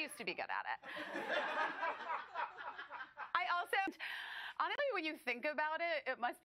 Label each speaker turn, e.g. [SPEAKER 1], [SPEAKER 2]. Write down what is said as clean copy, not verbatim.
[SPEAKER 1] used to be good at it. I also, honestly, when you think about it, it must